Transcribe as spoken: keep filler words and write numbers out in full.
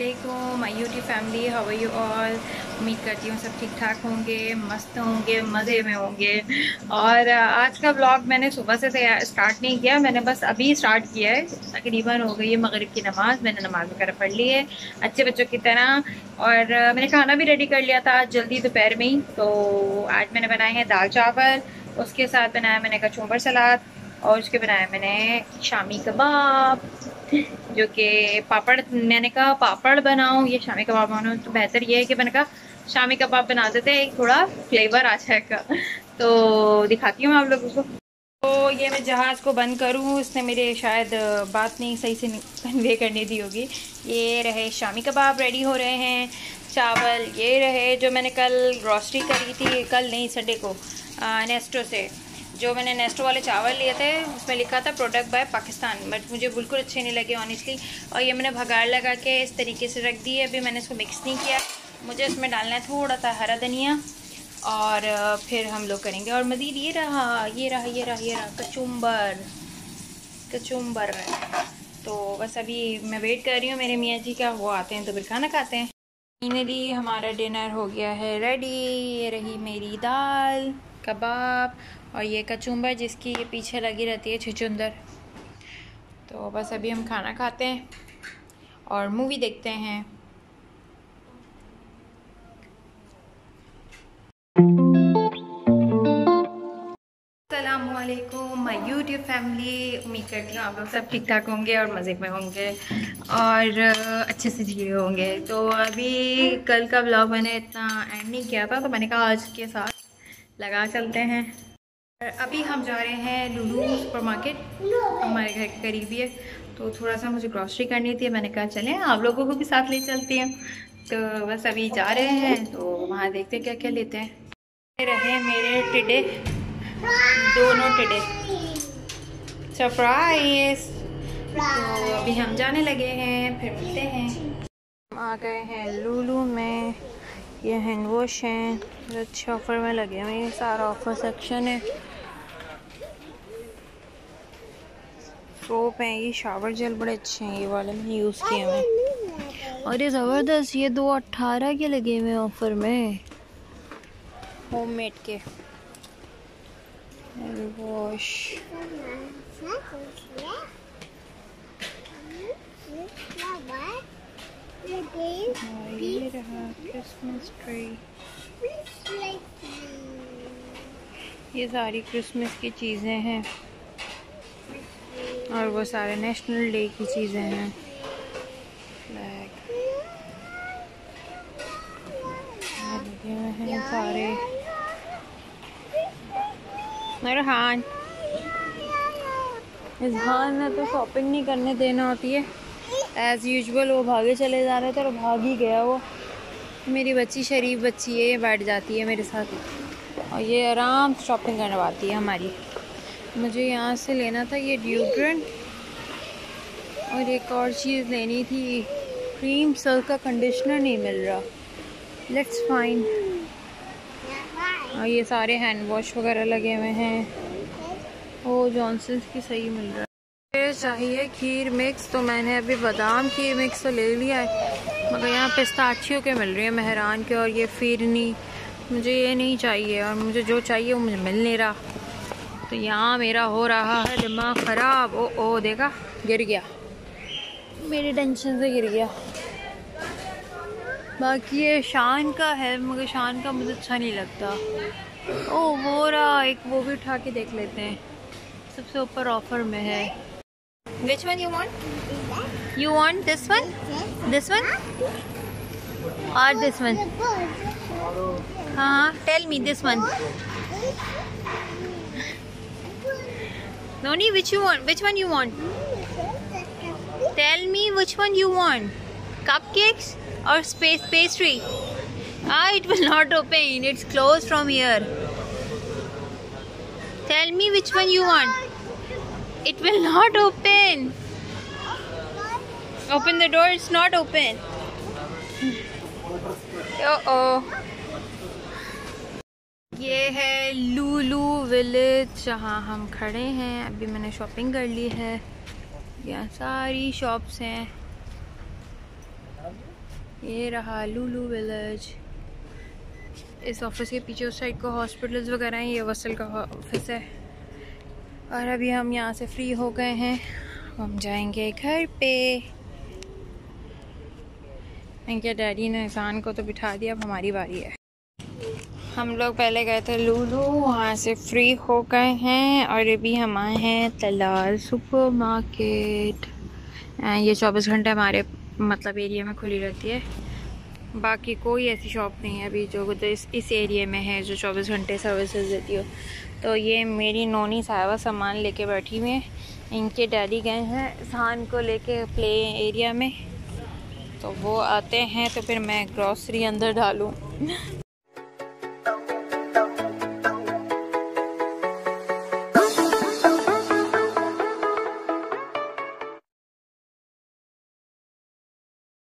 अस्सलामुअलैकुम my YouTube family, how are you all. उम्मीद करती हूँ सब ठीक ठाक होंगे, मस्त होंगे, मज़े में होंगे। और आज का ब्लॉग मैंने सुबह से स्टार्ट नहीं किया, मैंने बस अभी स्टार्ट किया है। तकरीबन हो गई है मगरिब की नमाज़, मैंने नमाज़ वगैरह पढ़ ली है अच्छे बच्चों की तरह। और मैंने खाना भी रेडी कर लिया था जल्दी दोपहर में ही। तो आज मैंने बनाए हैं दाल चावल, उसके साथ बनाया मैंने कचूम्बर सलाद, और उसके बनाया मैंने शामी कबाब, जो कि पापड़। मैंने कहा पापड़ बनाऊं या शामी कबाब बनाऊं, तो बेहतर ये है कि मैंने कहा शामी कबाब बना देते हैं, एक थोड़ा फ्लेवर आ जाएगा। तो दिखाती हूँ आप लोगों को। तो ये मैं जहाज़ को बंद करूँ, उसने मेरे शायद बात नहीं सही से कन्वे करने दी होगी। ये रहे शामी कबाब रेडी हो रहे हैं। चावल ये रहे जो मैंने कल ग्रॉसरी करी थी, कल नहीं संडे को, आ, नेस्टो से। जो मैंने नेस्टो वाले चावल लिए थे उसमें लिखा था प्रोडक्ट बाय पाकिस्तान, बट मुझे बिल्कुल अच्छे नहीं लगे ऑनेस्टली। और ये मैंने भगाड़ लगा के इस तरीके से रख दिए, अभी मैंने इसको मिक्स नहीं किया। मुझे इसमें डालना है थोड़ा सा हरा धनिया, और फिर हम लोग करेंगे। और मज़ीद ये रहा ये रहा ये रहा ये रहा कचुम्बर कचुम्बर। तो बस अभी मैं वेट कर रही हूँ मेरे मियाँ जी का, वो आते हैं तो फिर खाना खाते हैं। फाइनली हमारा डिनर हो गया है रेडी। ये रही मेरी दाल कबाब और ये कचुम्बर जिसकी ये पीछे लगी रहती है छुचुंदर। तो बस अभी हम खाना खाते हैं और मूवी देखते हैं। अस्सलामुअलैकुम माय यूट्यूब फैमिली, उम्मीद करती हूँ आप लोग सब ठीक ठाक होंगे और मज़े में होंगे और अच्छे से जिए होंगे। तो अभी कल का ब्लॉग मैंने इतना एंड नहीं किया था, तो मैंने कहा आज के साथ लगा चलते हैं। अभी हम जा रहे हैं लुलू सुपर मार्केट, हमारे घर के करीब ही है। तो थोड़ा सा मुझे ग्रॉसरी करनी थी, मैंने कहा चलें आप लोगों को भी साथ ले चलती हैं। तो बस अभी जा रहे हैं, तो वहाँ देखते हैं क्या क्या लेते हैं। ये रहे मेरे टिड्डे, दोनों टिड्डे, सरप्राइज। तो अभी हम जाने लगे हैं, फिर मिलते हैं। हम आ गए हैं लुलू में। ये हैंड वॉश हैं, अच्छे ऑफर में लगे हुए हैं, सारा ऑफर सेक्शन है। सोप हैं, ये शावर जेल बड़े अच्छे हैं, ये वाले मैंने यूज़ किए हैं। और ये ज़बरदस्त, ये दो अट्ठारह के लगे हुए हैं ऑफर में, होममेड के हैंड वॉश। ये रहा क्रिसमस ट्री, ये सारी क्रिसमस की चीज़ें हैं और वो सारे नेशनल डे की चीज़ें हैं। फ्लैग लगे हुए हैं सारे। इरहान इजहान ने तो शॉपिंग नहीं करने देना होती है, एज़ यूजुअल वो भागे चले जा रहे थे और भाग ही गया वो। मेरी बच्ची शरीफ बच्ची है, ये बैठ जाती है मेरे साथ और ये आराम से शॉपिंग करवाती है हमारी। मुझे यहाँ से लेना था ये डिओड्रेंट, और एक और चीज़ लेनी थी, क्रीम सर्क का कंडीशनर नहीं मिल रहा, लेट्स फाइंड। और ये सारे हैंड वॉश वगैरह लगे हुए हैं, वो जॉनसन्स की सही मिल रहा है। मुझे चाहिए खीर मिक्स, तो मैंने अभी बादाम खीर मिक्स तो ले लिया है, मगर यहाँ पिस्ताचियो के मिल रही है मेहरान के, और ये फिरनी मुझे ये नहीं चाहिए, और मुझे जो चाहिए वो मुझे मिल नहीं रहा। तो यहाँ मेरा हो रहा है दिमाग ख़राब। ओ ओ देखा, गिर गया, मेरी टेंशन से गिर गया। बाकी ये शान का है, मगर शान का मुझे अच्छा नहीं लगता। ओ वो रहा एक, वो भी उठा के देख लेते हैं, सबसे ऊपर ऑफर में है। Which one you want? You want this one? This one? Or this one? हाँ, tell me this one. Noni, which you want? Which one you want? Tell me which one you want. Cupcakes or space pastry? Ah, it will not open. It's closed from here. Tell me which one you want. It will not open. Open the door. It's not open. Uh oh. ये है Lulu village जहाँ हम खड़े हैं। अभी मैंने shopping कर ली है, यहाँ सारी शॉप्स हैं। ये रहा लुलु विलेज। इस ऑफिस के पीछे उस साइड को हॉस्पिटल्स वगैरह हैं, ये वसल का ऑफिस है। और अभी हम यहाँ से फ्री हो गए हैं, हम जाएंगे घर पे। इनके डैडी ने इंसान को तो बिठा दिया, अब हमारी बारी है। हम लोग पहले गए थे लुलु, वहाँ से फ्री हो गए हैं और अभी हम आए हैं तलाल सुपर मार्केट। ये चौबीस घंटे हमारे मतलब एरिया में खुली रहती है, बाकी कोई ऐसी शॉप नहीं है अभी जो इस इस एरिया में है जो चौबीस घंटे सर्विसेज देती हो। तो ये मेरी नोनी साहिबा सामान लेके बैठी हुई है, इनके डैडी गए हैं इंसान को लेके प्ले एरिया में, तो वो आते हैं तो फिर मैं ग्रॉसरी अंदर डालूँ।